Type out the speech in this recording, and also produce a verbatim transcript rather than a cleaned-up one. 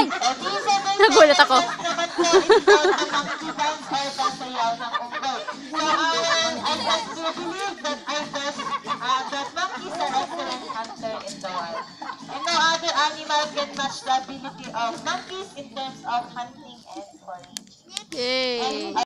Nagulat ako. naman po is called the monkey dance or the sayaw ng unggoy. So, our, I have to believe that our best, uh, that monkeys are excellent hunter in the wild. And no other animal can match the ability of monkeys in terms of hunting and foraging. Yay! And